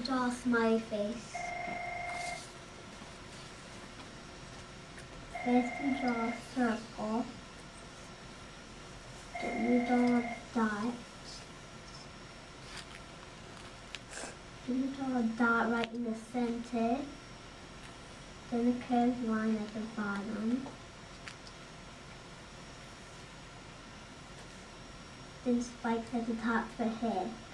draw a smiley face. First you draw a circle, then you draw a dot, then you draw a dot right in the center, then a curved line at the bottom, then spikes at the top for hair.